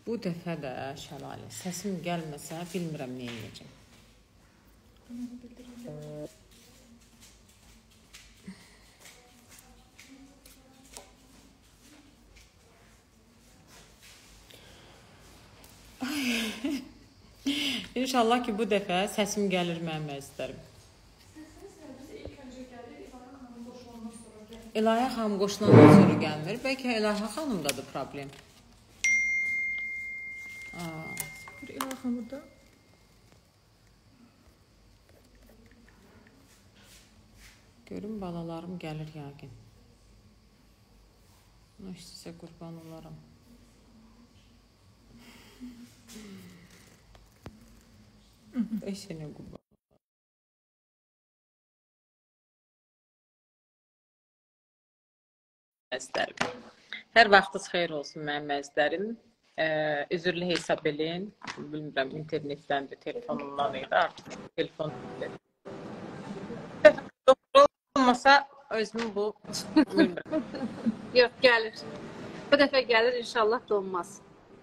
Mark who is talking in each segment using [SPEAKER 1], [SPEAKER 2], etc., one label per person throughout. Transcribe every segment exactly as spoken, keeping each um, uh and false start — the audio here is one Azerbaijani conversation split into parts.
[SPEAKER 1] Bu dəfə də Şəlalə, səsim gəlməsə bilmirəm nə edəcəm. İnşallah ki, bu dəfə səsim gəlir mənim əzizlərim. İlahi xanım qoşulandan sonra gəlmir. Bəlkə İlahi xanımdadır problem.
[SPEAKER 2] Bir İlahi xanımda.
[SPEAKER 1] Görün, balalarım gəlir yəqin. Sizə qurban olaram. Eşinə qurban. Əzizlərim. Hər vaxtınız xeyir olsun mənim əzizlərim. Üzürlü hesab eləyin. Bilmirəm, internetdəndir, telefonundan idi artıq. Telefon olmasa özümün bu bilmirəm.
[SPEAKER 3] Yox, gəlir. Bu dəfə gəlir, inşallah donmaz.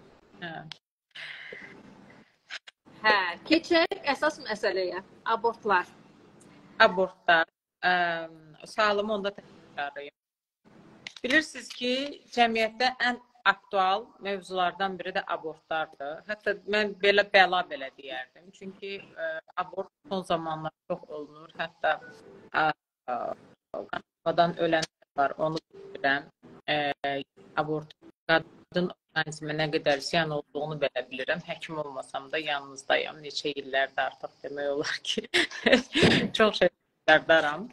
[SPEAKER 3] Hə, keçək əsas məsələyə. Abortlar.
[SPEAKER 1] Abortlar. Sağlımı onda təkrarlayım. Bilirsiniz ki, cəmiyyətdə ən aktual mövzulardan biri də abortlardır. Hətta mən belə bəla belə deyərdim. Çünki abort son zamanlar çox olunur. Hətta qanamadan ölənlər var, onu bilirəm. Abort qadın orqanizmə nə qədər ziyan olduğunu belə bilirəm. Həkim olmasam da yanınızdayım. Neçə illərdə artıq demək olar ki, çox şeylərdaram.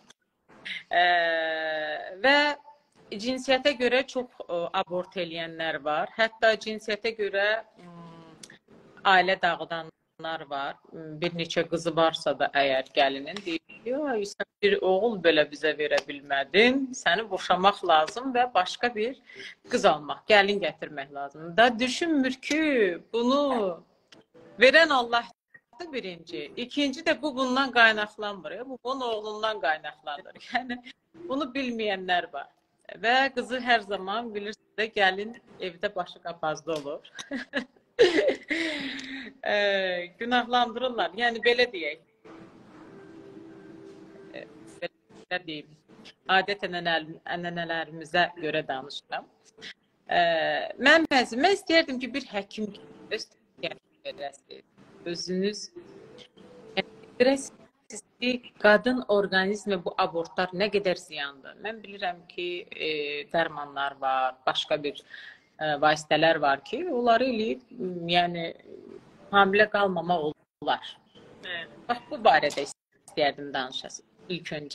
[SPEAKER 1] Və cinsiyyətə görə çox abort eləyənlər var. Hətta cinsiyyətə görə ailə dağıdanlar var. Bir neçə qızı varsa da əgər gəlinin deyir, sən bir oğul belə bizə verə bilmədin, səni boşamaq lazım və başqa bir qız almaq, gəlin gətirmək lazım. Da düşünmür ki, bunu verən Allahdır birinci. İkinci də bu bundan qaynaqlanmır. Bu bunun oğlundan qaynaqlanır. Yəni, bunu bilməyənlər var. Və qızı hər zaman bilirsiniz də gəlin evdə başı qapazda olur. Günahlandırırlar. Yəni belə deyək. Belə deyim. Adət ənənələrimizə görə danışıram. Mən məzimə istəyərdim ki, bir həkim özünüz biləsiniz. Qadın orqanizmi bu abortlar nə qədər ziyandır. Mən bilirəm ki, dərmanlar var, başqa bir vasitələr var ki, onları eləyib, yəni, hamilə qalmamaq olar. Bax, bu barədə istəyərdim danışasın ilk öncə.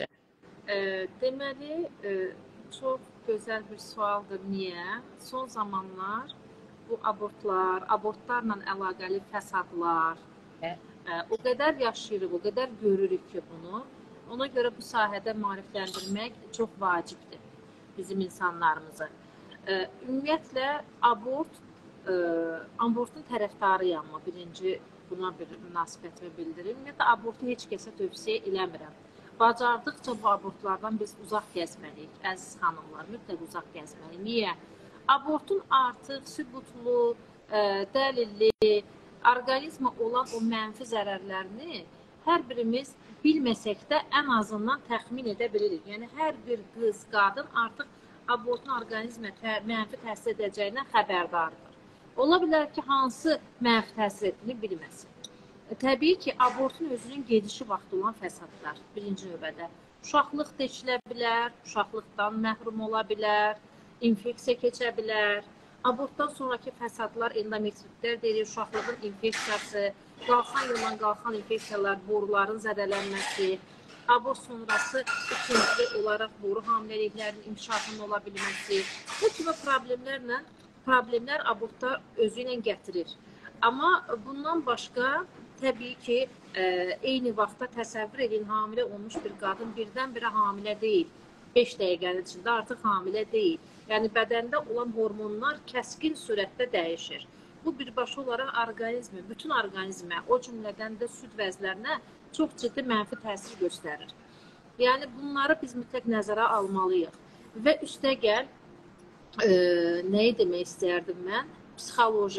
[SPEAKER 3] Deməli, çox gözəl bir sualdır. Niyə? Son zamanlar bu abortlar, abortlarla əlaqəli fəsadlar, o qədər yaşayırıq, o qədər görürük ki bunu. Ona görə bu sahədə maarifləndirmək çox vacibdir bizim insanlarımızı. Ümumiyyətlə, abort, abortun tərəfdarıyam, birinci buna bir münasibətimi bildirim. Ümumiyyətlə, abortu heç kəsə tövsiyə eləmirəm. Bacardıqca bu abortlardan biz uzaq gəzməliyik, əziz xanımlar, mütləq uzaq gəzməliyik. Niyə? Abortun artıq sübutlu, dəlilli, orqanizmə olan o mənfi zərərlərini hər birimiz bilməsək də ən azından təxmin edə bilirik. Yəni, hər bir qız, qadın artıq abortun orqanizmə mənfi təsir edəcəyindən xəbərdardır. Ola bilər ki, hansı mənfi təsir etdiyini bilməsin. Təbii ki, abortun özünün gedişi vaxtı olan fəsadlar birinci növbədə. Uşaqlıq deşilə bilər, uşaqlıqdan məhrum ola bilər, infeksiya keçə bilər. Abortdan sonraki fəsadlar endometritlər deyilir, uşaqlığın infeksiyası, qalxan yolla qalxan infeksiyalar, boruların zədələnməsi, abort sonrası ikinci olaraq boru hamiləliklərinin inkişafının ola bilməsi. Bu kimi problemlərlə, problemlər abortda özü ilə gətirir. Amma bundan başqa, təbii ki, eyni vaxtda təsəvvür edin, hamilə olmuş bir qadın birdən-birə hamilə deyil. beş dəqiqənin içində artıq hamilə deyil. Yəni, bədəndə olan hormonlar kəskin sürətdə dəyişir. Bu, birbaşa olaraq orqanizmə, bütün orqanizmə, o cümlədən də süd vəzlərinə çox ciddi mənfi təsir göstərir. Yəni, bunları biz mütləq nəzərə almalıyıq. Və üstəgəl, nəyi demək istəyərdim mən? Psixoloji.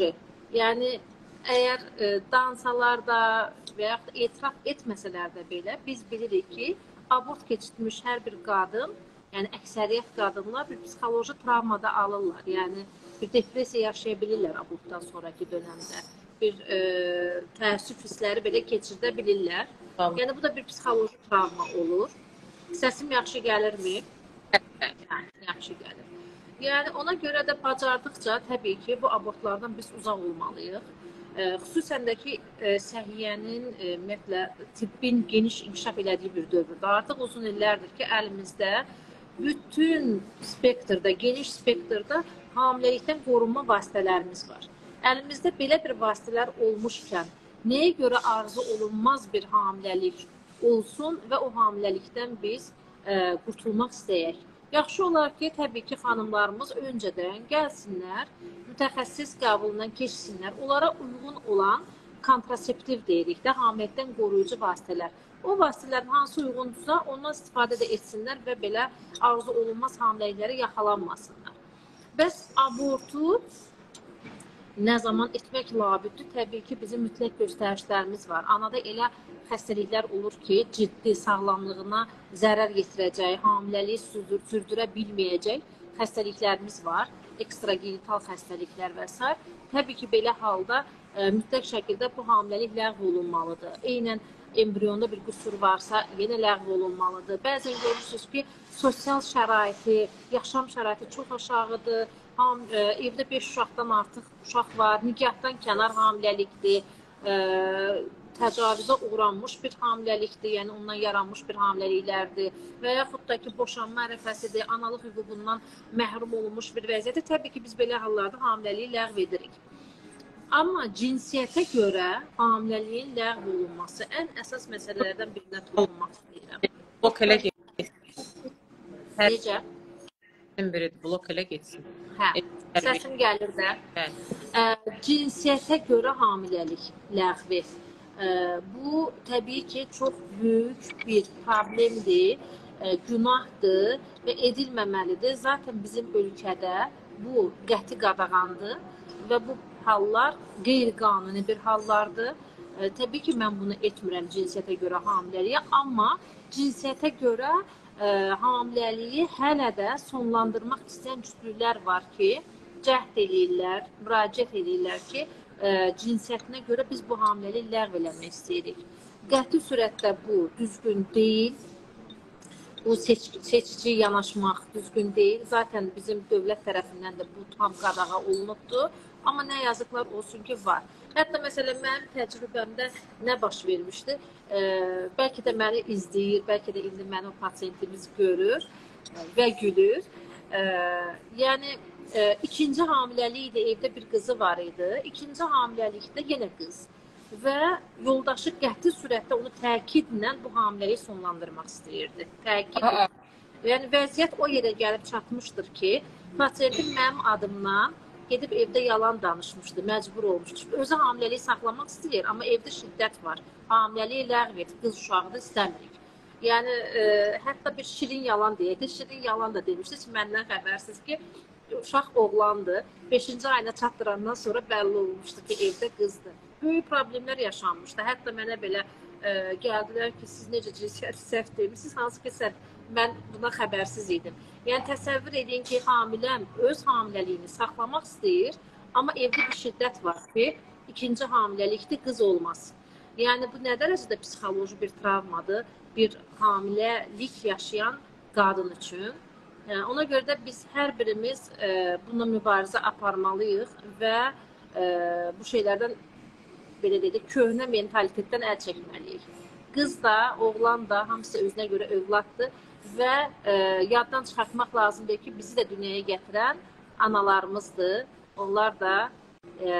[SPEAKER 3] Yəni əgər e, dansalarda və yaxud da etiraf etməsələr də belə biz bilirik ki, abort keçirmiş hər bir qadın, yəni əksəriyyət qadınlar bir psixoloji travmada alırlar. Yəni bir depressiya yaşaya bilirlər abortdan sonraki dönəmdə. Bir e, təəssüf hissləri belə keçirdə bilirlər.
[SPEAKER 1] Tamam.
[SPEAKER 3] Yəni bu da bir psixoloji travma olur. Səsim yaxşı gəlirmi? Yəni, yaxşı gəlir. Yəni ona görə də bacardıqca təbii ki, bu abortlardan biz uzaq olmalıyıq. E, xüsusən də ki, e, səhiyyənin, e, ümumiyyətlə, tibbin geniş inkişaf elədiyi bir dövrdür. Artıq uzun illərdir ki, əlimizdə bütün spektrdə, geniş spektrdə hamiləlikdən qorunma vasitələrimiz var. Əlimizdə belə bir vasitələr olmuşkən, nəyə görə arzu olunmaz bir hamiləlik olsun və o hamiləlikdən biz e, qurtulmaq istəyək? Yaxşı olar ki, təbii ki, xanımlarımız öncədən gəlsinlər, mütəxəssis qəbulundan keçsinlər. Onlara uyğun olan kontraseptiv deyirik də, hamiləlikdən qoruyucu vasitələr. O vasitələrin hansı uyğundursa, ondan istifadə də etsinlər və belə arzu olunmaz hamiləlikləri yaxalanmasınlar. Bəs abortu nə zaman etmək labüddür? Təbii ki, bizim mütləq göstərişlərimiz var. Anada elə xəstəliklər olur ki, ciddi sağlamlığına zərər yetirəcək, hamiləliyi sürdür, sürdürə bilməyəcək xəstəliklərimiz var. Ekstragenital xəstəliklər və s. Təbii ki, belə halda e, mütləq şəkildə bu hamiləlik ləğv olunmalıdır. Eynən embriyonda bir qüsur varsa, yenə ləğv olunmalıdır. Bəzən görürsünüz ki, sosial şəraiti, yaşam şəraiti çox aşağıdır. Ham, e, evdə beş uşaqdan artıq uşaq var, nikahdan kənar hamiləlikdir, e, təcavüzə uğranmış bir hamiləlikdir, yəni ondan yaranmış bir hamiləliklərdir və yaxud da ki, boşanma ərəfəsidir, analıq hüququndan məhrum olunmuş bir vəziyyətdir. Təbii ki, biz belə hallarda hamiləliyi ləğv edirik. Amma cinsiyyətə görə hamiləliyin ləğv olunması ən əsas məsələlərdən birinə toxunmaq istəyirəm.
[SPEAKER 1] Blok elə getsin.
[SPEAKER 3] Necə?
[SPEAKER 1] Biri blok elə getsin.
[SPEAKER 3] Hə, səsim gəlir də. Ə, cinsiyyətə görə hamiləlik ləğvi. Ə, bu, təbii ki, çox böyük bir problemdir, ə, günahdır və edilməməlidir. Zaten bizim ölkədə bu qəti qadağandır və bu hallar qeyri-qanuni bir hallardır. Ə, təbii ki, mən bunu etmirəm cinsiyyətə görə hamiləliyə, amma cinsiyyətə görə ə, hamiləliyi hələ də sonlandırmaq istəyən cütlüklər var ki, cəhd edirlər, müraciət edirlər ki, ə, cinsiyyətinə görə biz bu hamiləliyi ləğv eləmək istəyirik. Qəti surətdə bu düzgün deyil. Bu seç seçici yanaşmaq düzgün deyil. Zaten bizim dövlət tərəfindən də bu tam qadağa olunubdur. Amma nə yazıqlar olsun ki, var. Hətta məsələn, mənim təcrübəmdə nə baş vermişdi? E, bəlkə də məni izləyir, bəlkə də indi mənim pasiyentimiz görür və gülür. E, yəni, e, ikinci hamiləlik idi, evdə bir qızı var idi. İkinci hamiləlikdə yenə qız. Və yoldaşı qəti surətdə onu təkidlə bu hamiləliyi sonlandırmaq istəyirdi. Təkid. Yəni, vəziyyət o yerə gəlib çatmışdır ki, pasiyentim mənim adımdan gedib evdə yalan danışmışdı, məcbur olmuşdu. Özü hamiləliyi saxlamaq istəyir, amma evdə şiddət var. Hamiləliyi ləğv et, qız uşağını istəmirik. Yəni, e, hətta bir şirin yalan deyək, şirin yalan da demişdi ki, məndən xəbərsiz ki, uşaq oğlandı. Beşinci ayına çatdırandan sonra bəlli olmuşdu ki, evdə qızdır. Böyük problemlər yaşanmışdı. Hətta mənə belə e, gəldilər ki, siz necə cinsiyyəti səhv demişsiniz, hansı ki, səhv. Mən buna xəbərsiz idim. Yəni, təsəvvür edin ki, hamiləm öz hamiləliyini saxlamaq istəyir, amma evdə bir şiddət var ki, ikinci hamiləlikdə qız olmaz. Yəni, bu nə dərəcədə psixoloji bir travmadır bir hamiləlik yaşayan qadın üçün. Yəni, ona görə də biz hər birimiz e, bununla mübarizə aparmalıyıq və e, bu şeylərdən belə dedik, köhnə mentalitetdən əl çəkməliyik. Qız da, oğlan da, hamısı özünə görə övladdır və e, yaddan çıxartmaq lazımdır ki, bizi də dünyaya gətirən analarımızdır. Onlar da e,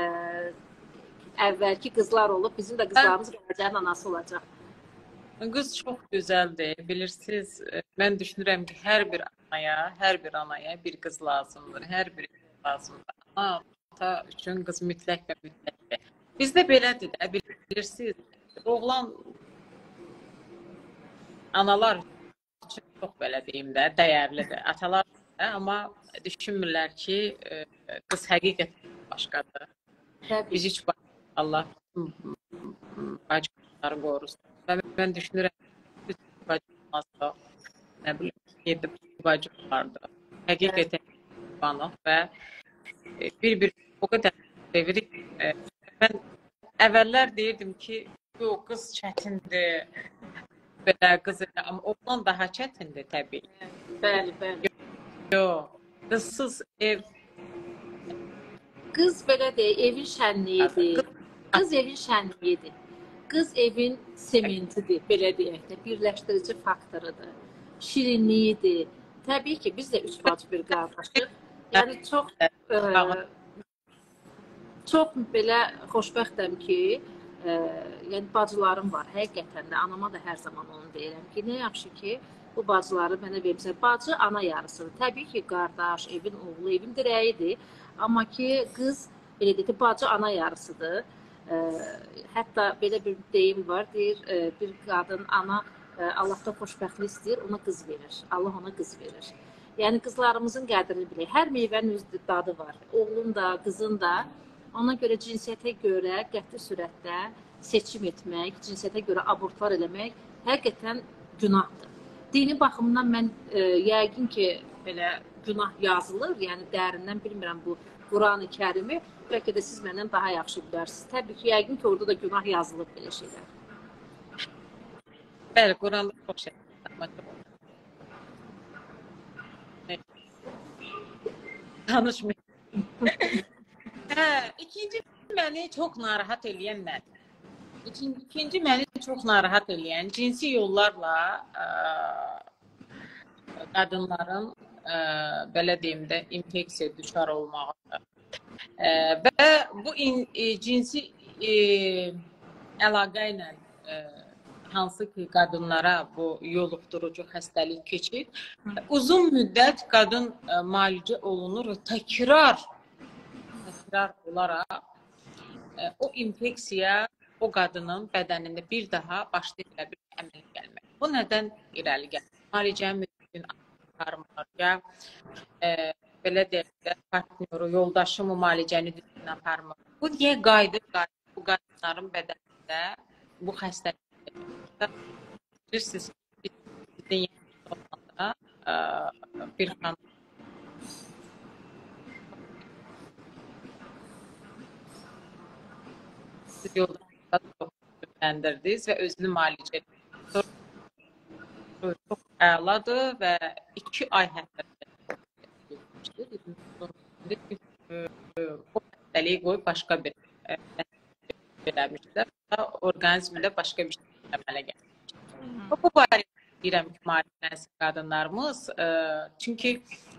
[SPEAKER 3] əvvəlki qızlar olub, bizim də qızlarımız gələcəyin anası olacaq.
[SPEAKER 1] Qız çox gözəldir, bilirsiniz. Mən düşünürəm ki, hər bir anaya, hər bir anaya bir qız lazımdır, hər bir qız lazımdır. Ana, ata üçün qız mütləq və mütləqdir. Bizdə belədir də, bilirsiniz, oğlan analar üçün çox belə deyim də, dəyərlidir, atalar da, amma düşünmürlər ki, qız həqiqətən başqadır.
[SPEAKER 3] Təbii.
[SPEAKER 1] Biz üç bacı, Allah bacıları qorusun. Və mən düşünürəm, üç bacı olmazsa, nə bilim, yedi bacı vardı. Həqiqətən qurbanıq və bir-bir o qədər sevirik. Mən əvvəllər deyirdim ki, bu qız çətindir, belə qız, amma oğlan daha çətindir təbii.
[SPEAKER 3] Bəli, bəli.
[SPEAKER 1] Yox, qızsız ev.
[SPEAKER 3] Qız belə deyil, evin şənliyidir. Qız evin şənliyidir. Qız evin sementidir, belə deyək də, birləşdirici faktorudur. Şirinliyidir. Təbii ki, biz də üç bacı bir qardaşıq. Yəni çox e, çox belə xoşbəxtəm ki, e, yəni bacılarım var. Həqiqətən də anama da hər zaman onu deyirəm ki, nə yaxşı ki, bu bacıları mənə vermişlər. Bacı ana yarısıdır. Təbii ki, qardaş, evin oğlu, evin dirəyidir. Amma ki, qız belə deyək, bacı ana yarısıdır. E, hətta belə bir deyim var, deyir, e, bir qadın ana e, Allahdan xoşbəxtlik istəyir, ona qız verir. Allah ona qız verir. Yəni qızlarımızın qədrini bilək. Hər meyvənin öz dadı var. Oğlun da, qızın da. Ona görə cinsiyyətə görə qəti sürətdə seçim etmək, cinsiyyətə görə abortlar eləmək həqiqətən günahdır. Dini baxımdan mən e, yəqin ki, belə günah yazılır. Yəni dərindən bilmirəm bu Qurani-Kərimi. Bəlkə də siz məndən daha yaxşı bilərsiniz. Təbii ki, yəqin ki, orada da günah yazılıb belə şeylər.
[SPEAKER 1] Bəli, Quranda çox şey. Tanışmayın. Hə, ikinci məni çox narahat eləyən nədir? İkinci, ikinci məni çox narahat eləyən cinsi yollarla ə, qadınların ə, belə deyim də infeksiya düşar olmağıdır. Ə, və bu in, e, cinsi e, əlaqə ilə e, hansı ki qadınlara bu yoluxdurucu xəstəlik keçir, uzun müddət qadın ə, müalicə olunur və təkrar təkrar olaraq ə, o infeksiya o qadının bədənində bir daha başlayır bir əmələ gəlmək. Bu nədən irəli gəlir? Müalicənin müddətini aparmaq, ya ə, belə deyək də partnyoru, yoldaşımı müalicəni düzgün aparmaq. Bu niyə qayıdır, qayıdır bu qadınların bədənində bu xəstəlik bilirsiniz ki, sizin yanında olanda bir xanım siz yolda çox güvəndirdiniz və özünü müalicə etdiniz. Çox əladır və iki ay hətta o xəstəliyi qoyub başqa bir vermişlər. Orqanizmdə başqa bir şey əmələ gəlir. Bu barədə deyirəm ki, müalicələsin qadınlarımız, ə, çünki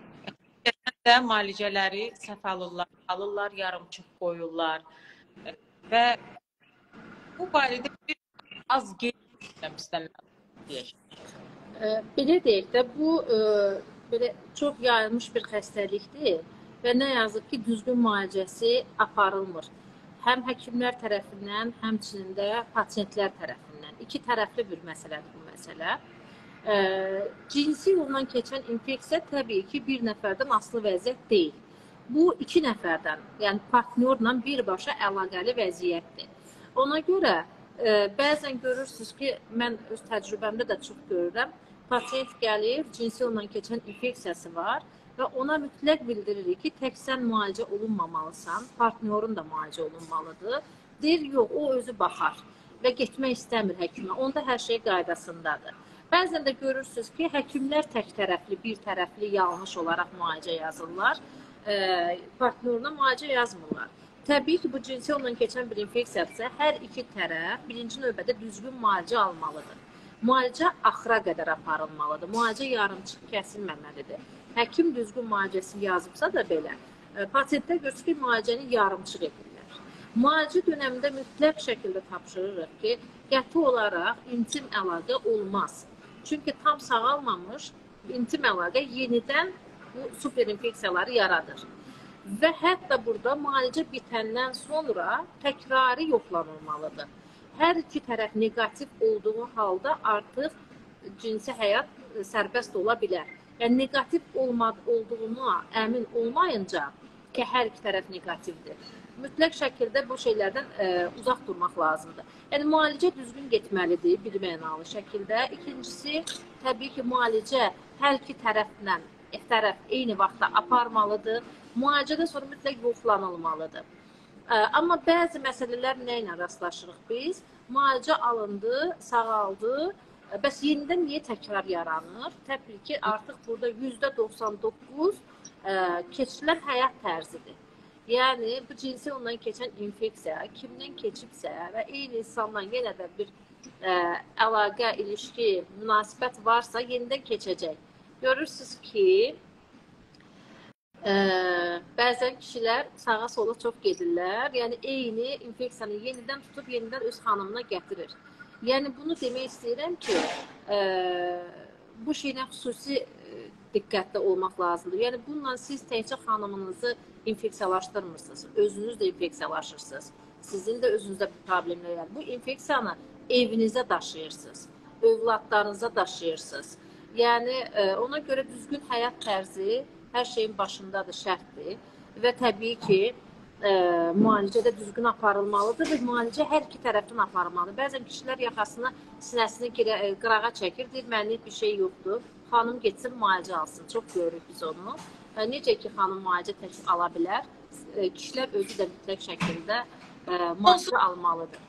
[SPEAKER 1] də müalicələri səhv alırlar, alırlar, yarımçıq qoyurlar ə, və bu barədə bir az gəlirəm istəmirəm deyək.
[SPEAKER 3] Belə deyək də, bu ə, belə çox yayılmış bir xəstəlikdir və nə yazıq ki, düzgün müalicəsi aparılmır. Həm həkimlər tərəfindən, həmçinin də pasiyentlər tərəfindən. İki tərəfli bir məsələdir bu məsələ. E, cinsi yolla keçən infeksiya təbii ki, bir nəfərdən asılı vəziyyət deyil. Bu, iki nəfərdən, yəni partnyorla birbaşa əlaqəli vəziyyətdir. Ona görə e, bəzən görürsünüz ki, mən öz təcrübəmdə də çox görürəm, pasiyent gəlir, cinsi yolla keçən infeksiyası var və ona mütləq bildiririk ki, tək sən müalicə olunmamalısan, partnyorun da müalicə olunmalıdır. Deyir, yox, o özü baxar və getmək istəmir həkimə. Onda hər şey qaydasındadır. Bəzən də görürsünüz ki, həkimlər tək tərəfli, bir tərəfli yanlış olaraq müalicə yazırlar, e, partnyoruna müalicə yazmırlar. Təbii ki, bu cinsi yolla keçən bir infeksiyadırsa, hər iki tərəf birinci növbədə düzgün müalicə almalıdır. Müalicə axıra qədər aparılmalıdır. Müalicə yarımçıq kəsilməməlidir. Həkim düzgün müalicəsini yazıbsa da belə, e, pasiyentlər görürsünüz ki, müalicəni yarımçıq edirlər. Müalicə dönəmində mütləq şəkildə tapşırırıq ki, qəti olaraq intim əlaqə olmaz. Çünki tam sağalmamış intim əlaqə yenidən bu superinfeksiyaları yaradır. Və hətta burada müalicə bitəndən sonra təkrarı yoxlanılmalıdır. Hər iki tərəf negativ olduğu halda artıq cinsi həyat sərbəst ola bilər. Yəni, negativ olmad, olduğuna əmin olmayınca ki hər iki tərəf negativdir. Mütləq şəkildə bu şeylərdən ə, uzaq durmaq lazımdır. Yəni müalicə düzgün getməlidir bir mənalı şəkildə. İkincisi, təbii ki, müalicə hər iki tərəfdən iki tərəf eyni vaxtda aparmalıdır. Müalicədən sonra mütləq yoxlanılmalıdır. Ə, amma bəzi məsələlər nə ilə rastlaşırıq biz? Müalicə alındı, sağaldı. Bəs yenidən niyə təkrar yaranır? Təbii ki, artıq burada yüzdə doxsan doqquz ə, keçirilən həyat tərzidir. Yəni, bu cinsi ondan keçən infeksiya, kimdən keçibsə və eyni insandan yenə də bir ə, əlaqə, ilişki, münasibət varsa, yenidən keçəcək. Görürsünüz ki, ə, bəzən kişilər sağa sola çox gedirlər. Yəni, eyni infeksiyanı yenidən tutub, yenidən öz xanımına gətirir. Yəni, bunu demək istəyirəm ki, ə, bu şeylə xüsusi ə, diqqətli olmaq lazımdır. Yəni, bununla siz təkcə xanımınızı infeksiyalaşdırmırsınız, özünüz də infeksiyalaşırsınız. Sizin də özünüzdə bir problemlər var. Bu infeksiyanı evinizə daşıyırsınız, övladlarınıza daşıyırsınız. Yəni, ona görə düzgün həyat tərzi hər şeyin başındadır, şərtdir və təbii ki, ə, müalicədə düzgün aparılmalıdır və müalicə hər iki tərəfdən aparılmalıdır. Bəzən kişilər yaxasını, sinəsini qırağa çəkir, deyir, mənlik bir şey yoxdur, xanım getsin, müalicə alsın. Çox görürük biz onu. Necə ki, xanım müalicə tək ala bilər, kişilər özü də mütləq şəkildə ə, müalicə almalıdır.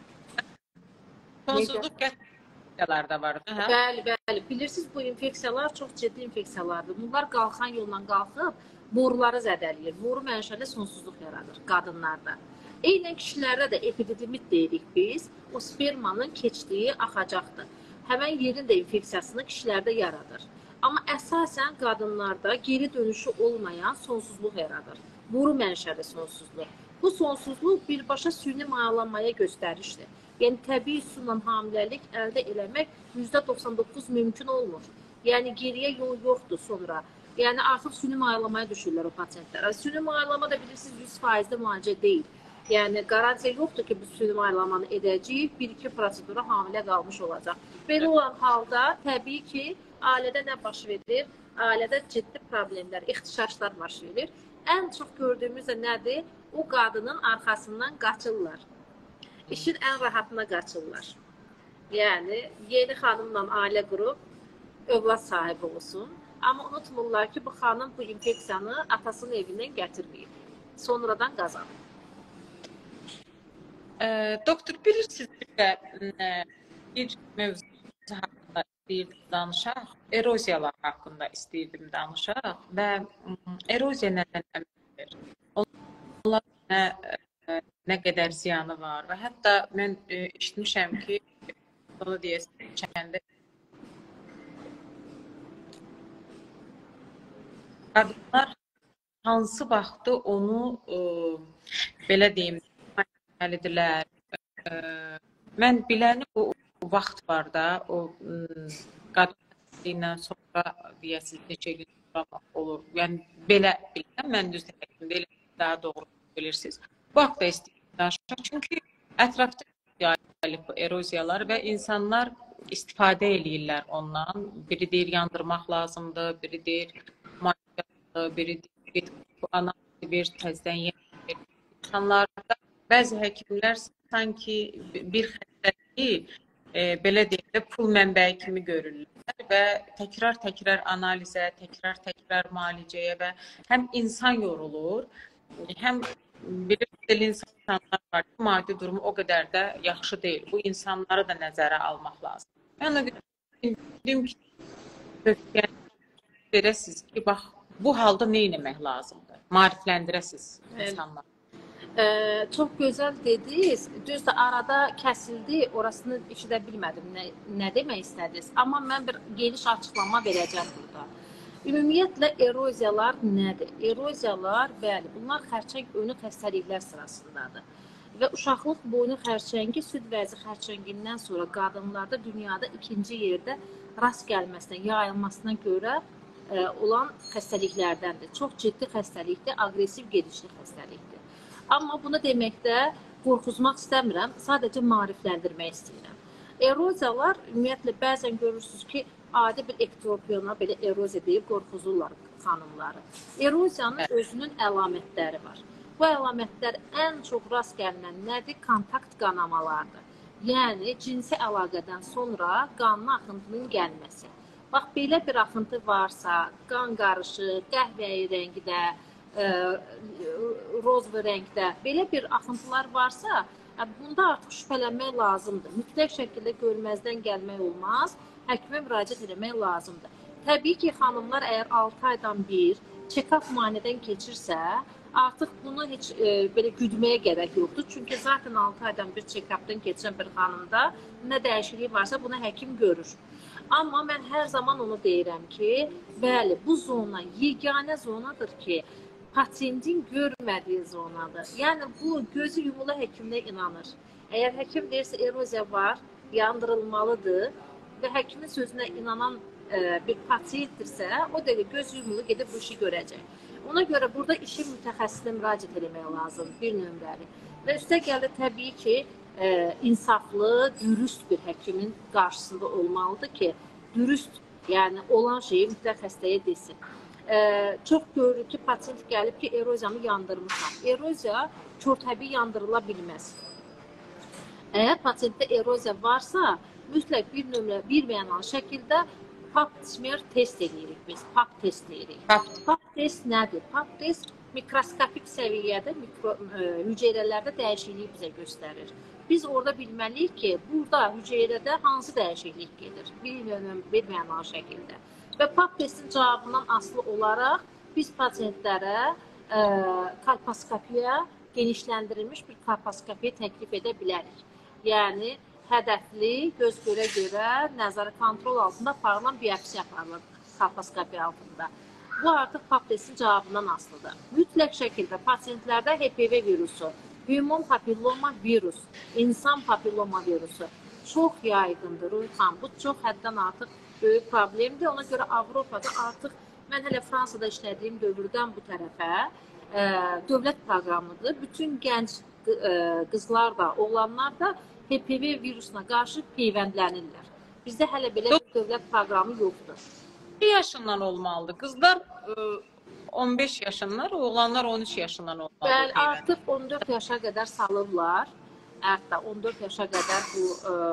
[SPEAKER 1] Sonsuzluq infeksiyalar da var. Hə?
[SPEAKER 3] Bəli, bəli. Bilirsiniz, bu infeksiyalar çox ciddi infeksiyalardır. Bunlar qalxan yolla qalxıb, boruları zədələyir. Boru mənşəli sonsuzluq yaradır qadınlarda. Eynən kişilərdə də epididimit deyirik biz. O spermanın keçdiyi axacaqdır. Həmən yerin də infeksiyasını kişilərdə yaradır. Amma əsasən qadınlarda geri dönüşü olmayan sonsuzluq yaradır. Boru mənşəli sonsuzluq. Bu sonsuzluq birbaşa süni mayalanmaya göstərişdir. Yəni, təbii sulla hamiləlik əldə eləmək yüzdə doxsan doqquz mümkün olmur. Yəni, geriyə yol yoxdur sonra. Yəni, artıq süni mayalamaya düşürlər o pasiyentlər. Süni mayalama da bilirsiniz, yüz faizdə müalicə deyil. Yəni, qarantiya yoxdur ki, bu süni mayalamanı edəcəyik, bir iki prosedura hamilə qalmış olacaq. Belə olan halda, təbii ki, ailədə nə baş verir? Ailədə ciddi problemlər, ixtişaşlar baş verir. Ən çox gördüyümüz də nədir? O qadının arxasından qaçırlar. İşin ən rahatına qaçırlar. Yəni, yeni xanımla ailə qurub, övlad sahibi olsun. Amma unutmurlar ki, bu xanım bu infeksiyanı atasının evindən gətirməyib. Sonradan qazanır.
[SPEAKER 1] E, doktor, bilirsiniz ki, bir mövzu haqqında istəyirdim danışaq, eroziyalar haqqında istəyirdim danışaq və eroziya nədən əməldir? Onlar nə nə qədər ziyanı var və hətta mən e, işitmişəm ki, onu deyəsən, kəndə qadınlar hansı vaxtı onu e, belə deyim, etməlidirlər. E, mən biləni o, o vaxt var da, o qadınla sonra deyəsiniz, neçə gün sonra olur. Yəni, belə biləm, mən düz təqdim deyiləm, daha doğru bilirsiniz. Bu haqda istəyirəm danışaq. Çünki ətrafda yayılıb eroziyalar və insanlar istifadə eləyirlər ondan. Biri deyir, yandırmaq lazımdır, biri deyir, müalicə, biri deyir, bu analizi bir təzdən yenilir. İnsanlarda bəzi həkimlər sanki bir xəstəliyi e, belə deyək də pul mənbəyi kimi görürlər və təkrar-təkrar analizə, təkrar-təkrar müalicəyə və həm insan yorulur, həm bilirsiniz, insanlar var ki, maddi durumu o qədər də yaxşı deyil. Bu insanları da nəzərə almaq lazım. Mən o qədər dedim ki, verəsiniz ki, bax, bu halda nə etmək lazımdır? Maarifləndirəsiniz insanlar.
[SPEAKER 3] Ə, çox gözəl dediniz. Düzdür, arada kəsildi, orasını eşidə bilmədim, nə, nə demək istədiniz. Amma mən bir geniş açıqlama verəcəm burada. Ümumiyyətlə, eroziyalar nədir? Eroziyalar, bəli, bunlar xərçəng önü xəstəliklər sırasındadır. Və uşaqlıq boynu xərçəngi, süd vəzi xərçəngindən sonra qadınlarda dünyada ikinci yerdə rast gəlməsindən, yayılmasına görə ə, olan xəstəliklərdəndir. Çox ciddi xəstəlikdir, aqresiv gedişli xəstəlikdir. Amma bunu deməkdə qorxuzmaq istəmirəm, sadəcə maarifləndirmək istəyirəm. Eroziyalar, ümumiyyətlə, bəzən görürsünüz ki, adi bir ektropiona belə eroziya deyib qorxuzurlar xanımları. Eroziyanın özünün əlamətləri var. Bu əlamətlər ən çox rast gəlinən nədir? Kontakt qanamalardır. Yəni, cinsi əlaqədən sonra qanın axıntının gəlməsi. Bax, belə bir axıntı varsa, qan qarışıq, qəhvəyi rəngdə, e, rozvu rəngdə, belə bir axıntılar varsa, bunda artıq şübhələnmək lazımdır. Mütləq şəkildə görməzdən gəlmək olmaz, həkimə müraciət etmək lazımdır. Təbii ki, xanımlar əgər altı aydan bir check-up müayinədən keçirsə, artıq bunu heç e, belə güdməyə gərək yoxdur. Çünki zaten altı aydan bir check-updan keçən bir xanımda nə dəyişiklik varsa bunu həkim görür. Amma mən hər zaman onu deyirəm ki, bəli, bu zona yeganə zonadır ki, pasiyentin görmədiyi zonadır. Yəni, bu gözü yumulu həkimlə inanır. Əgər həkim deyirsə, eroziya var, yandırılmalıdır və həkimin sözünə inanan e, bir pasiyentdirsə, o dəqiqə göz yumulu gedib bu işi görəcək. Ona görə burada işin mütəxəssisinə müraciət etmək lazım, bir nömrəli. Və üstə gəldi təbii ki, e, insaflı, dürüst bir həkimin qarşısında olmalıdır ki, dürüst, yəni olan şeyi mütləq xəstəyə desin. E, çox görürük ki, pasiyent gəlib ki, eroziyanı yandırmışam. Eroziya körtəbii yandırıla bilməz. Əgər pasiyentdə eroziya varsa, mütləq bir nömrə, bir mənalı şəkildə pap smear test edirik biz, pap test edirik.
[SPEAKER 1] Pap.
[SPEAKER 3] Pap test nədir? Pap test mikroskopik səviyyədə mikro, e, hüceyrələrdə dəyişikliyi bizə göstərir. Biz orada bilməliyik ki, burada hüceyrədə hansı dəyişiklik gedir? Bir, bir mənalı şəkildə. Və pap testin cavabından asılı olaraq biz pasiyentlərə e, kolposkopiya, genişləndirilmiş bir kolposkopiya təklif edə bilərik. Yəni, hədəfli, göz görə-görə, nəzarət kontrol altında aparılan biopsiya aparılır kolposkopiya altında. Bu artıq pap testin cavabından asılıdır. Mütləq şəkildə pasiyentlərdə H P V virusu, human papilloma virus, insan papilloma virusu çox yaygındır. Ruyxan, bu çox həddən artıq böyük problemdir. Ona görə Avropada artıq, mən hələ Fransada işlədiyim dövrdən bu tərəfə e, dövlət proqramıdır. Bütün gənc e, qızlar da, oğlanlar da H P V virusuna qarşı peyvəndlənirlər. Bizdə hələ belə bir dövlət proqramı yoxdur.
[SPEAKER 1] bir yaşından olmalıdır. Qızlar on beş yaşınlar, oğlanlar on üç yaşından olmalıdır.
[SPEAKER 3] Bəli, artıq on dörd yaşa qədər salırlar. Hətta on dörd yaşa qədər bu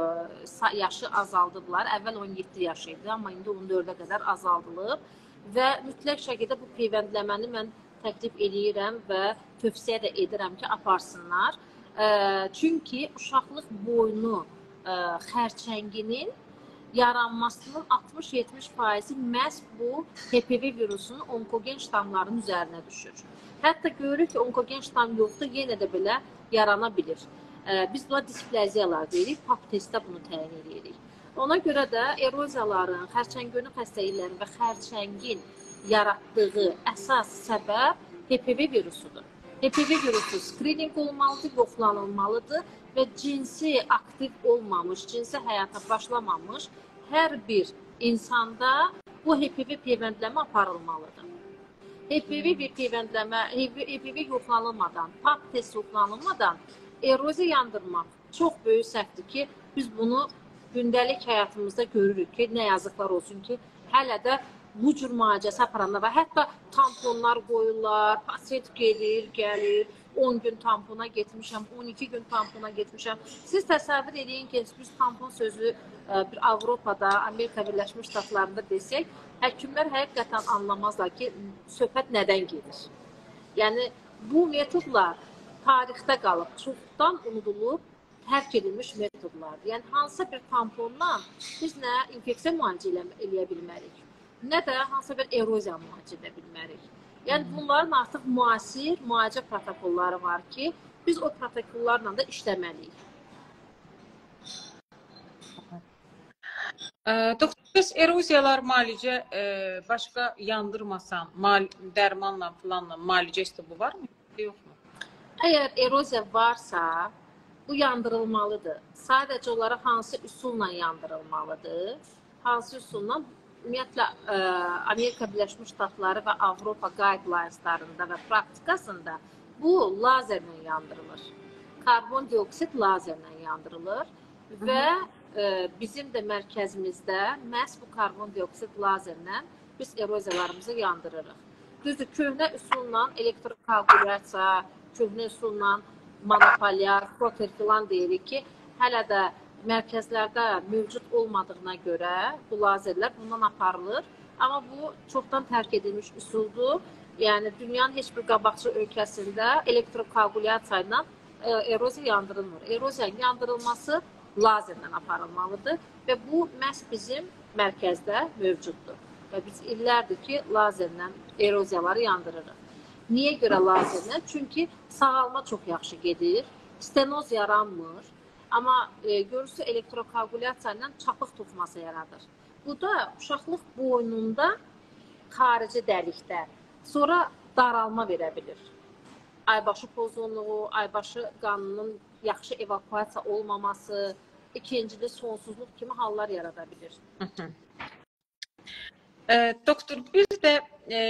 [SPEAKER 3] ə, yaşı azaldıblar. Əvvəl on yeddi yaş idi, amma indi on dördə qədər azaldılıb. Və mütləq şəkildə bu peyvəndləməni mən təklif edirəm və tövsiyə də edirəm ki, aparsınlar. Ə, çünki uşaqlıq boynu ə, xərçənginin yaranmasının altmış yetmiş faizi məhz bu H P V virusunun onkogen ştamlarının üzərinə düşür. Hətta görürük ki, onkogen ştam yoxdur, yenə də belə yarana bilir. Ee, biz buna displaziyalar deyirik, pap testdə bunu təyin edirik. Ona görə də eroziyaların, xərçəngönü xəstəliklərin və xərçəngin yaratdığı əsas səbəb H P V virusudur. H P V virusu skrining olmalıdır, yoxlanılmalıdır və cinsi aktiv olmamış, cinsi həyata başlamamış hər bir insanda bu H P V peyvəndləmə aparılmalıdır. H P V bir peyvəndləmə, H P V yoxlanılmadan, pap test yoxlanılmadan eroziya yandırmaq çox böyük səhvdir ki, biz bunu gündəlik həyatımızda görürük ki, nə yazıqlar olsun ki, hələ də bu cür müalicəsi aparanlar var. Hətta tamponlar qoyurlar, pasiyent gelir, gəlir, on gün tampona getmişəm, on iki gün tampona getmişəm. Siz təsəvvür edin ki, biz tampon sözü bir Avropada, Amerika Birləşmiş Ştatlarında desək, həkimlər həqiqətən anlamazlar ki, söhbət nədən gedir. Yəni, bu metodlar tarixdə qalıb, çoxdan unudulub, tərk edilmiş metodlardır. Yəni, hansısa bir tampondan biz nə infeksiya müalicə eləyə bilmərik, nə də hansısa bir eroziya müalicə edə bilmərik. Yəni, bunların artıq müasir müalicə protokolları var ki, biz o protokollarla da işləməliyik.
[SPEAKER 1] Doktor, eroziyalar müalicə başqa yandırmasan, dərmanla filanla müalicə üslubu var mı? Yoxmu?
[SPEAKER 3] Əgər eroziya varsa, bu yandırılmalıdır. Sadəcə olaraq hansı üsulla yandırılmalıdır? Hansı üsulla? Ümumiyyətlə, Amerika Birləşmiş Ştatları və Avropa guidelineslarında və praktikasında bu lazerlə yandırılır. Karbon dioksid lazerlə yandırılır və bizim də mərkəzimizdə məhz bu karbon dioksid lazerlə biz eroziyalarımızı yandırırıq. Düzdür, köhnə üsulla elektrokalkulyasiya, köhnə üsulla monopolyar, floter filan deyirik ki, hələ də mərkəzlərdə mövcud olmadığına görə bu lazerlər bundan aparılır. Amma bu çoxdan tərk edilmiş üsuldur. Yəni, dünyanın heç bir qabaqçı ölkəsində elektrokalkulyasiya ilə eroziya yandırılmır. Eroziyanın yandırılması lazerlə aparılmalıdır və bu məhz bizim mərkəzdə mövcuddur. Və biz illərdir ki, lazerlə eroziyaları yandırırıq. Niyə görə lazerlə? Çünki sağalma çox yaxşı gedir, stenoz yaranmır, amma e, görürsü elektrokalkulyasiya ilə çapıq tutması yaradır. Bu da uşaqlıq boynunda xarici dəlikdə sonra daralma verə bilir. Aybaşı pozğunluğu, aybaşı qanının yaxşı evakuasiya olmaması, ikincili sonsuzluq kimi hallar yarada bilir.
[SPEAKER 1] E, doktor, bir də e,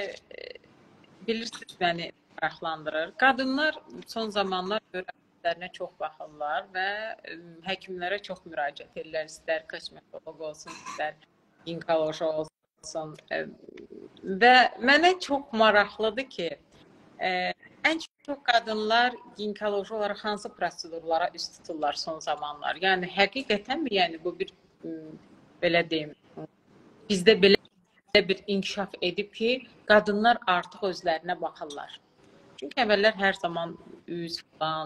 [SPEAKER 1] bilirsiniz, məni maraqlandırır. Qadınlar son zamanlar görəmlərinə çox baxırlar və e, həkimlərə çox müraciət edirlər. İstər kosmetolog olsun, istər ginekoloji olsun. E, və mənə çox maraqlıdır ki, e, ən çox qadınlar ginekoloji olaraq hansı prosedurlara üst tuturlar son zamanlar? Yəni, həqiqətən mi? Yəni, bu bir, belə deyim, bizdə belə bir inkişaf edib ki, qadınlar artıq özlərinə baxırlar. Çünki əvvəllər hər zaman üz falan,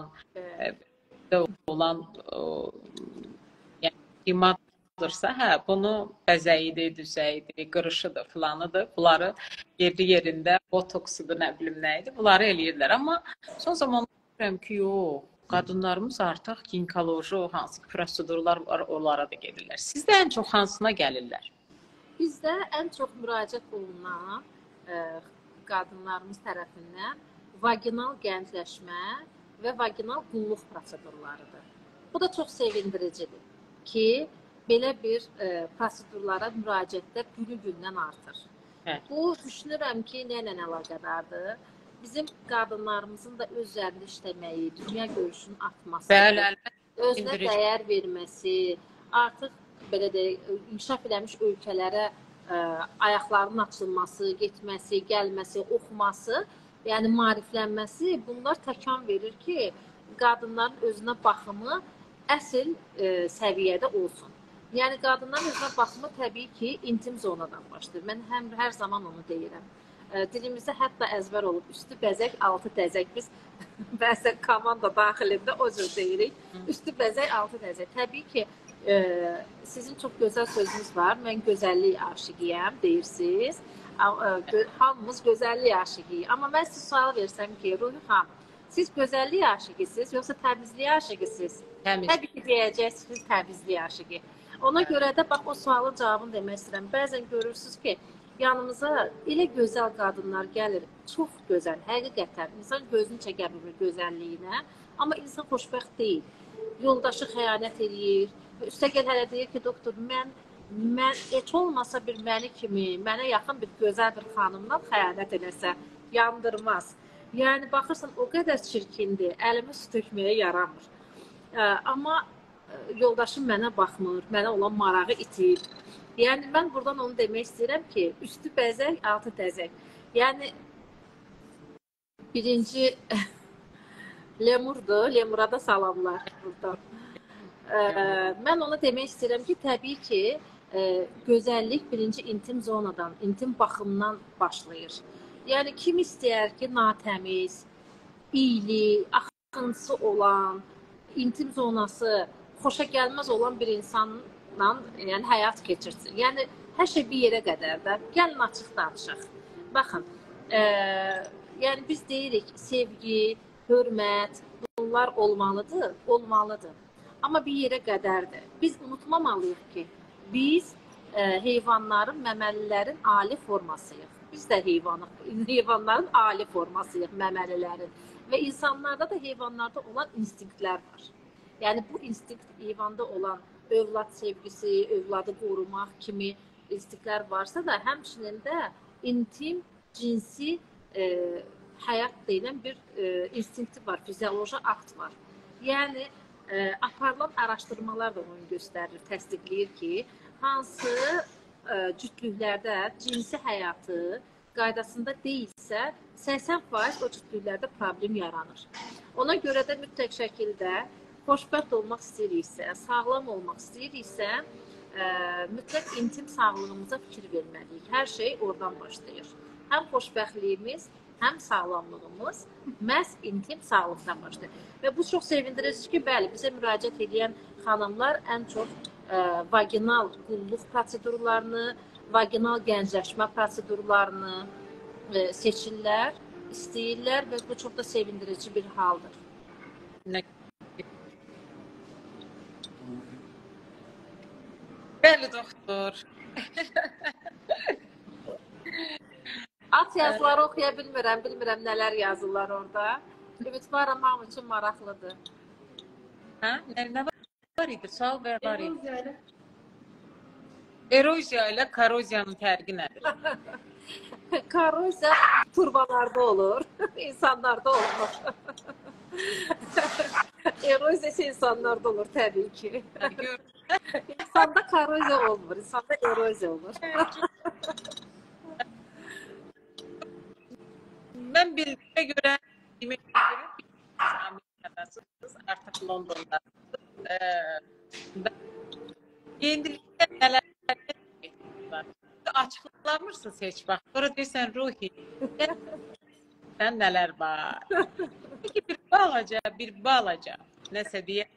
[SPEAKER 1] e, olan o, yəni, imadırsa, hə, bunu bəzəyidir, düzəyidir, qırışıdır, filanıdır. Bunları yerli yerində, botoksidir, nə bilim nə idi, bunları eləyirlər. Amma son zamanlar görürəm ki, yox, qadınlarımız artıq ginekoloji, hansı prosedurlar var, onlara da gedirlər. Sizdə ən çox hansına gəlirlər?
[SPEAKER 3] Bizdə ən çox müraciət olunan e, qadınlarımız tərəfindən vaginal gəncləşmə və vaginal qulluq prosedurlarıdır. Bu da çox sevindiricidir ki, belə bir e, prosedurlara müraciətlər günü-gündən artır. Hə. Bu, düşünürəm ki, nə ilə əlaqədardır? Bizim qadınlarımızın da öz üzərində işləməyi, dünya görüşünün artması,
[SPEAKER 1] Bəli,
[SPEAKER 3] özünə dəyər verməsi, artıq belə də inkişaf edilmiş ölkələrə ə, ayaqlarının açılması, getməsi, gəlməsi, oxuması, yəni maariflənməsi, bunlar təkan verir ki, qadınların özünə baxımı əsl ə, səviyyədə olsun. Yəni qadınların özünə baxımı təbii ki, intim zonadan başlayır. Mən həm hər zaman onu deyirəm. Ə, dilimizdə hətta əzbər olub, üstü bəzək, altı təzək. Biz bəzən komanda daxilində o cür deyirik. Üstü bəzək, altı təzək. Təbii ki, Ee, sizin çox gözəl sözünüz var. Mən gözəllik aşiqiyəm deyirsiniz. Hamımız gözəllik aşiqiyik. Amma mən sizə sual versəm ki, Ruhi xanım, siz gözəllik aşiqisiniz, yoxsa təmizlik aşiqisiniz?
[SPEAKER 1] Təmiz.
[SPEAKER 3] Təbii ki, deyəcəksiniz təmizlik aşiqi. Ona görə də bax o sualın cavabını demək istəyirəm. Bəzən görürsünüz ki, yanımıza elə gözəl qadınlar gəlir. Çox gözəl, həqiqətən. İnsan gözünü çəkə bilir gözəlliyinə. Amma insan xoşbəxt deyil. Yoldaşı xəyanət edir. Üstəgəl hələ deyir ki, doktor, mən, mən heç olmasa bir məni kimi, mənə yaxın bir gözəl bir xanımdan xəyanət eləsə, yandırmaz. Yəni, baxırsan, o qədər çirkindir, əlimi su tökməyə yaramır. Ə, amma yoldaşım mənə baxmır, mənə olan marağı itir. Yəni, mən buradan onu demək istəyirəm ki, üstü bəzək, altı təzək. Yəni, birinci Lemurdur, Lemura da salamlar buradan. Ee, mən ona demək istəyirəm ki, təbii ki, e, gözəllik birinci intim zonadan, intim baxımdan başlayır. Yəni, kim istəyər ki, natəmiz, iyili, axıntısı olan, intim zonası xoşa gəlməz olan bir insanla yəni, həyat keçirsin. Yəni, hər şey bir yerə qədər də, gəlin açıq danışaq. Baxın, e, yəni biz deyirik, sevgi, hörmət, bunlar olmalıdır, olmalıdır. Amma bir yerə qədərdir. Biz unutmamalıyıq ki, biz e, heyvanların, məməlilərin ali formasıyıq. Biz də heyvanıq, heyvanların ali formasıyıq, məməlilərin. Və insanlarda da heyvanlarda olan instinktlər var. Yəni bu instinkt heyvanda olan övlad sevgisi, övladı qorumaq kimi instinktlər varsa da, həmçinin də intim, cinsi e, həyat deyilən bir e, instinkti var, fizioloji akt var. Yəni E, aparılan araşdırmalar da onu göstərir, təsdiqləyir ki, hansı cütlüklərdə cinsi həyatı qaydasında deyilsə, səksən faiz o cütlüklərdə problem yaranır. Ona görə də mütləq şəkildə xoşbəxt olmaq istəyiriksə, sağlam olmaq istəyiriksə, ə, mütləq intim sağlığımıza fikir verməliyik. Hər şey oradan başlayır. Həm xoşbəxtliyimiz, həm sağlamlığımız məhz intim sağlıqdan başlayır. Və bu çox sevindirici ki, bəli, bizə müraciət edən xanımlar ən çox ə, vaginal qulluq prosedurlarını, vaginal gəncləşmə prosedurlarını ə, seçirlər, istəyirlər və bu çox da sevindirici bir haldır.
[SPEAKER 1] Nə? Bəli, doktor.
[SPEAKER 3] At yazıları oxuya bilmirəm, bilmirəm nələr yazırlar orada. Ümidvaram hamı üçün maraqlıdır.
[SPEAKER 1] Hə? Nə, nə var idi? Sual və var idi.
[SPEAKER 2] Eroziya ilə.
[SPEAKER 1] Eroziya ilə korroziyanın fərqi nədir?
[SPEAKER 3] Korroziya turbalarda olur, insanlarda olmur. Eroziya isə insanlarda olur təbii ki. İnsanda korroziya olmur, insanda eroziya olur.
[SPEAKER 1] Mən bildiyimə görə demək Amerikadasınız, artıq Londondasınız. Ee, Yeniliklər nələr var? Açıqlamırsınız heç vaxt. Sonra deyirsən Ruhi, sən nələr var? Peki bir balaca, bir balaca nəsə deyə.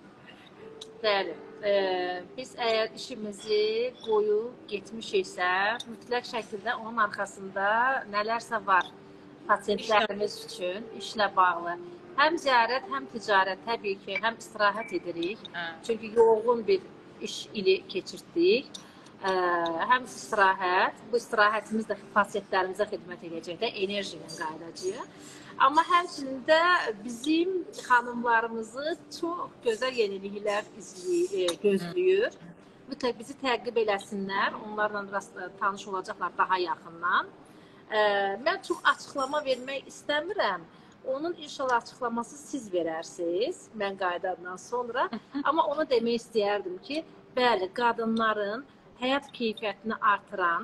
[SPEAKER 3] Bəli, e, biz əgər işimizi qoyub getmişiksə, mütləq şəkildə onun arxasında nələrsə var. Pasientlərimiz üçün işlə bağlı. Həm ziyarət, həm ticarət təbii ki, həm istirahət edirik. Hə. Çünki yoğun bir iş ili keçirdik. Ə, həm istirahət, bu istirahətimiz də pasientlərimizə xidmət edəcək də enerji ilə qayıdacaq. Amma həmçinin də bizim xanımlarımızı çox gözəl yeniliklər izləyir, gözləyir. Mütləq bizi təqib eləsinlər, onlarla rast tanış olacaqlar daha yaxından. Ə, mən çox açıqlama vermək istəmirəm. Onun inşallah açıqlaması siz verərsiniz, mən qayıdandan sonra. Amma onu demək istəyərdim ki, bəli, qadınların həyat keyfiyyətini artıran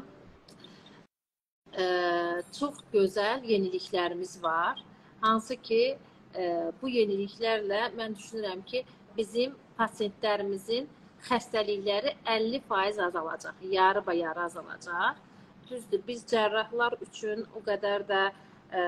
[SPEAKER 3] ə, çox gözəl yeniliklərimiz var. Hansı ki, ə, bu yeniliklərlə mən düşünürəm ki, bizim pasientlərimizin xəstəlikləri əlli faiz azalacaq, yarı-bayarı azalacaq. Düzdür, biz cərrahlar üçün o qədər də ə,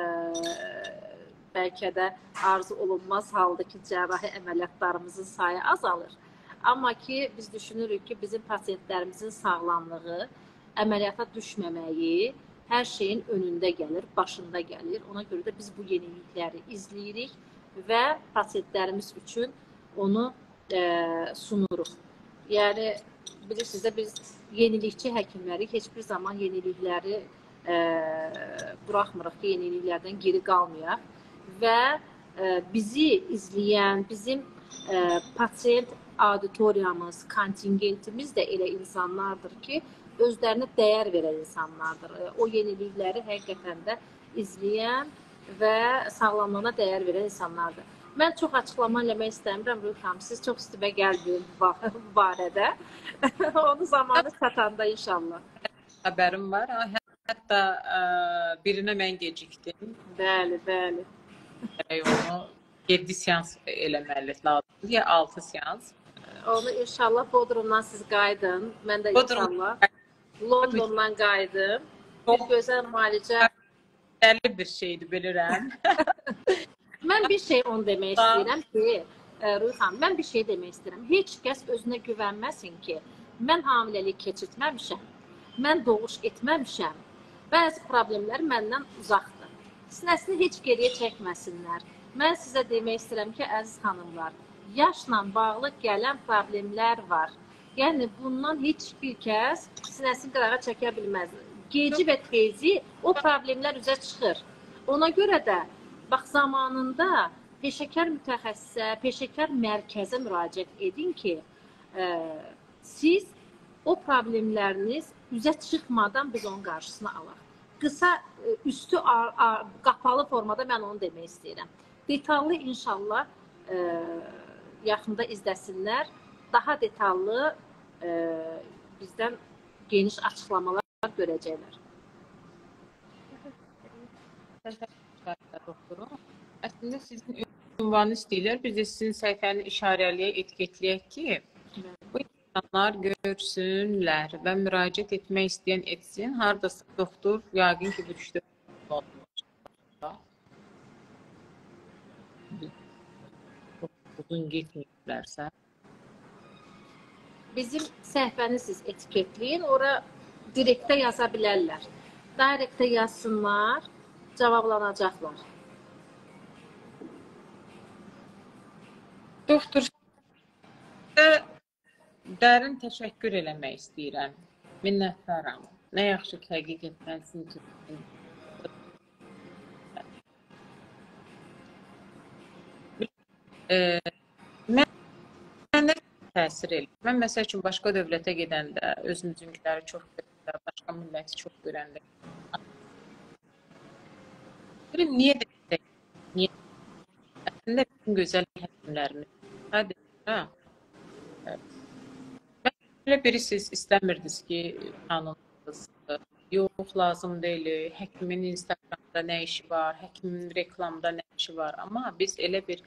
[SPEAKER 3] bəlkə də arzu olunmaz halda ki, cərrahi əməliyyatlarımızın sayı azalır. Amma ki, biz düşünürük ki, bizim pasientlərimizin sağlamlığı, əməliyyata düşməməyi hər şeyin önündə gəlir, başında gəlir. Ona görə də biz bu yenilikləri izləyirik və pasientlərimiz üçün onu ə, sunuruq. Yəni, bilirsiniz də biz yenilikçi həkimləri heç bir zaman yenilikləri ə, buraxmırıq ki, yeniliklərdən geri qalmayaq. Və ə, bizi izləyən, bizim ə, pasient auditoriyamız, kontingentimiz də elə insanlardır ki, özlərinə dəyər verən insanlardır. O yenilikləri həqiqətən də izləyən və sağlamlığına dəyər verən insanlardır. Mən çox açıqlama eləmək istəmirəm, Ruhi xanım. Siz çox üstümə gəlməyin bu barədə. Onu zamanı çatanda inşallah.
[SPEAKER 1] Xəbərim var. Hətta ə, birinə mən gecikdim.
[SPEAKER 3] Bəli, bəli.
[SPEAKER 1] Onu yeddi seans eləməli lazımdır, ya altı seans.
[SPEAKER 3] Onu inşallah Bodrumdan siz qayıdın. Mən də
[SPEAKER 1] Bodrum.
[SPEAKER 3] inşallah Londondan qayıdım. Bir gözəl müalicə.
[SPEAKER 1] Dəli bir şeydir, bilirəm.
[SPEAKER 3] Mən bir şey onu demək istəyirəm ki, Ruhi xanım, mən bir şey demək istəyirəm. Heç kəs özünə güvənməsin ki, mən hamiləlik keçirtməmişəm, mən doğuş etməmişəm, bəzi problemlər məndən uzaqdır. Sinəsini heç geriyə çəkməsinlər. Mən sizə demək istəyirəm ki, əziz xanımlar, yaşla bağlı gələn problemlər var. Yəni, bundan heç bir kəs sinəsini qırağa çəkə bilməz. Geci və tezi o problemlər üzə çıxır. Ona görə də bax, zamanında peşəkar mütəxəssisə, peşəkar mərkəzə müraciət edin ki, ə, siz o problemləriniz üzə çıxmadan biz onun qarşısını alaq. Qısa, üstü qapalı formada mən onu demək istəyirəm. Detallı inşallah ə, yaxında izləsinlər. Daha detallı ə, bizdən geniş açıqlamalar görəcəklər.
[SPEAKER 1] Doktorum, əslində sizin ünvanı istəyirlər. Biz də sizin səhifəni işarələyək, etiketləyək ki, bu insanlar görsünlər və müraciət etmək istəyən etsin. Haradasa doktor, yəqin ki, bir üç dörd olacaq. Uzun getməyiblərsə.
[SPEAKER 3] Bizim səhifəni siz etiketləyin, ora direktə yaza bilərlər. Direktə yazsınlar, cavablanacaqlar.
[SPEAKER 1] Doktor, sizə dərin təşəkkür eləmək istəyirəm. Minnətdaram. Nə yaxşı ki, həqiqətən sizin üçün. Mənə təsir eləyir. Mən məsəl üçün başqa dövlətə gedəndə, özümüzünkiləri çox görəndə, başqa milləti çox görəndə. Niyə deyək? Niyə? Əslində bütün gözəl həkimlərimiz. Hadi, hə? Belə biri siz istəmirdiniz ki, tanınırsınız. Yox, lazım deyil. Həkimin Instagramda nə işi var, həkimin reklamda nə işi var. Amma biz elə bir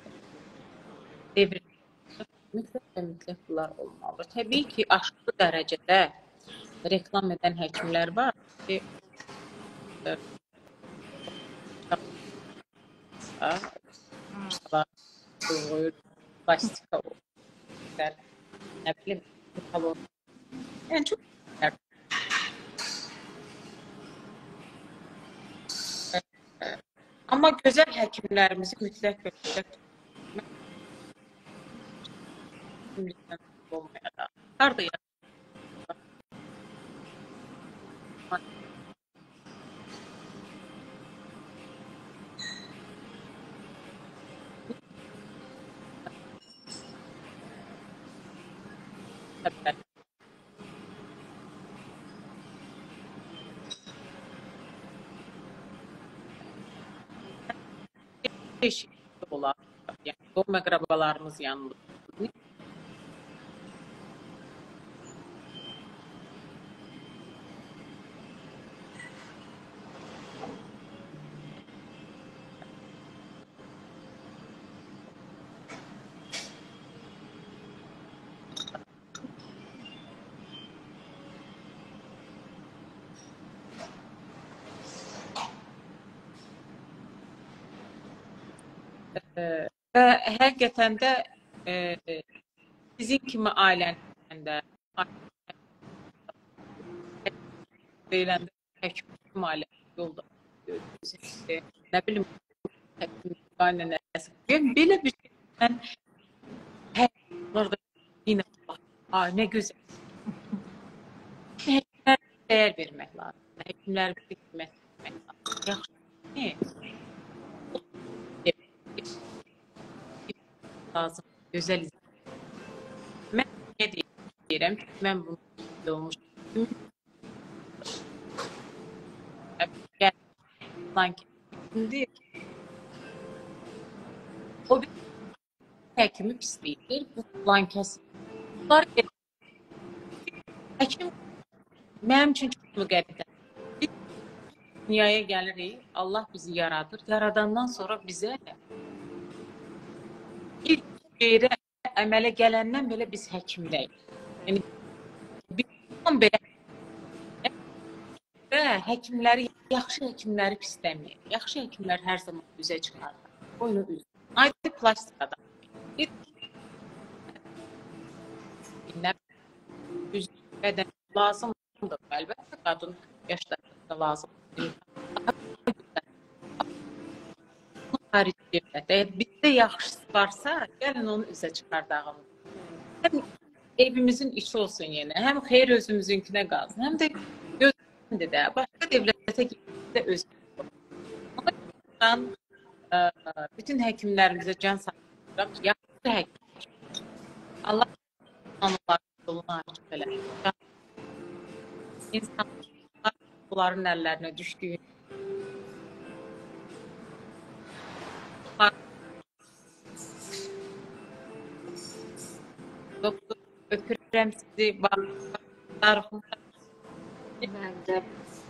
[SPEAKER 1] devr mütləq və mütləq bunlar olmalıdır. Təbii ki, aşırı dərəcədə reklam edən həkimlər var ki, plastika olur. Nə bilim, yəni çox amma gözəl həkimlərimizi mütləq və mütləq olmayacaq. Harada yaşayacaq? Değişiklik olar. Yəni, doğum əqrabalarımız yanında. Və həqiqətən də e, sizin kimi ailəndə deyiləndə həkim ailə yolda nə bilim həkim ailə nəsə. Belə bir şey mən həkimlərdə yenə nə gözəl. Həkimlərə dəyər vermək lazım. Həkimlərə xidmət etmək lazım. Yaxşı. Lazım, gözəl izləyir. Mən nə deyirəm ki, mən bunu olmuşum. Gəl, indi o bir həkimi pisləyir, bu lankəs. Bunlar həkim mənim üçün çox müqəddədir. Biz dünyaya gəlirik, Allah bizi yaradır. Yaradandan sonra bizə ilk yerə əmələ gələndən belə biz həkimdəyik. Yəni, biz belə və həkimləri, yaxşı həkimləri pisləməyək. Yaxşı həkimlər hər zaman üzə çıxardır. Oyunu üz. Adi plastikadan. Bir üz bədən lazımdır. Əlbəttə, qadın yaşlarında lazımdır. Xarici dövlətdə. Bizdə yaxşısı varsa, gəlin onu üzə çıxardağım. Həm evimizin içi olsun yenə, həm xeyir özümüzünkünə qalsın, həm də gözləndi də, başqa dövlətə gitdə özümüzün. Ona bütün həkimlərimizə can sağlayıram ki, yaxşı həkim. Allah onların yolunu açıq eləsin. İnsanlar bunların əllərinə düşdüyü doktor, öpürəm sizi, darıxmışam.
[SPEAKER 3] Mən də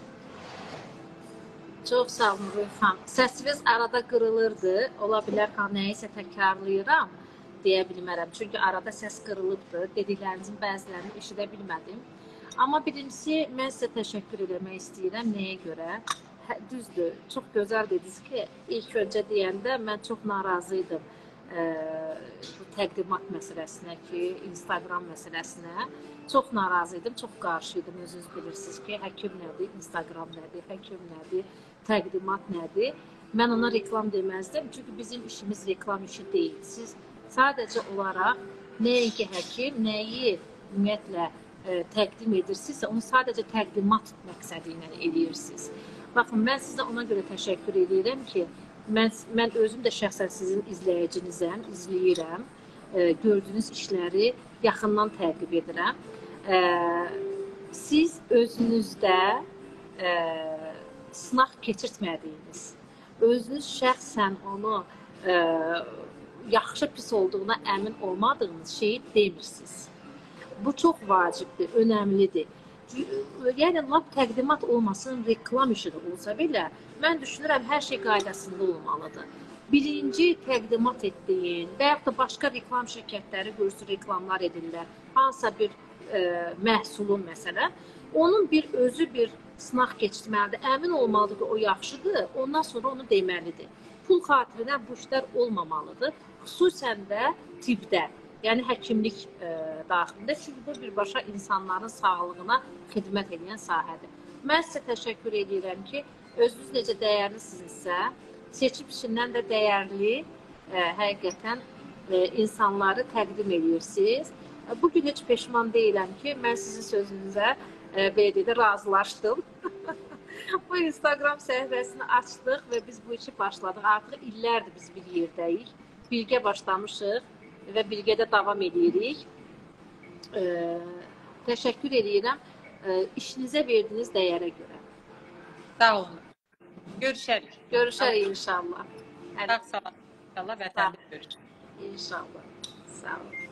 [SPEAKER 3] çox sağ olun Rüfəm. Səsiniz arada qırılırdı. Ola bilər ki, nəyisə təkrarlayıram deyə bilmərəm. Çünki arada səs qırılıbdı. Dediklərinizin bəzilərini eşidə bilmədim. Amma birincisi, mən sizə təşəkkür etmək istəyirəm. Nəyə görə? Hə, düzdür, çox gözəl dediniz ki, ilk öncə deyəndə mən çox narazı idim e, bu təqdimat məsələsinə ki, Instagram məsələsinə. Çox narazı idim, çox qarşı idim. Özünüz bilirsiniz ki, həkim nədir, Instagram nədir, həkim nədir, təqdimat nədir. Mən ona reklam deməzdim, çünki bizim işimiz reklam işi deyil. Siz sadəcə olaraq nəinki həkim, nəyi ümumiyyətlə e, təqdim edirsinizsə, onu sadəcə təqdimat məqsədi ilə edirsiniz. Baxın, mən sizə ona görə təşəkkür edirəm ki, mən, mən özüm də şəxsən sizin izləyicinizəm, izləyirəm, e, gördüyünüz işləri yaxından təqib edirəm. E, siz özünüzdə e, sınaq keçirtmədiyiniz, özünüz şəxsən onu e, yaxşı pis olduğuna əmin olmadığınız şeyi demirsiniz. Bu çox vacibdir, önəmlidir. Yəni, lap təqdimat olmasın, reklam işi də olsa belə, mən düşünürəm, hər şey qaydasında olmalıdır. Birinci təqdimat etdiyin və yaxud da başqa reklam şirkətləri görürsün, reklamlar edirlər, hansısa bir e, məhsulun məsələn, onun bir özü bir sınaq keçirməlidir, əmin olmalıdır ki, o yaxşıdır, ondan sonra onu deməlidir. Pul xatirinə bu işlər olmamalıdır, xüsusən də tibbdə. Yəni, həkimlik e, daxilində. Çünki bu birbaşa insanların sağlığına xidmət edən sahədir. Mən sizə təşəkkür edirəm ki, özünüz necə dəyərlisinizsə, seçim işindən də dəyərli, e, həqiqətən e, insanları təqdim edirsiniz. E, bugün heç peşman deyiləm ki, mən sizin sözünüzə e, belə deyək, razılaşdım. Bu Instagram səhifəsini açdıq və biz bu işi başladıq. Artıq illərdir biz bir yerdəyik. Birgə başlamışıq və birgə də davam edirik. E, təşəkkür edirəm e, işinizə verdiyiniz dəyərə görə.
[SPEAKER 1] Sağ olun. Görüşərik.
[SPEAKER 3] Görüşərik inşallah.
[SPEAKER 1] Sağ olun. İnşallah vətəndə görüşürük.
[SPEAKER 3] İnşallah. Sağ olun.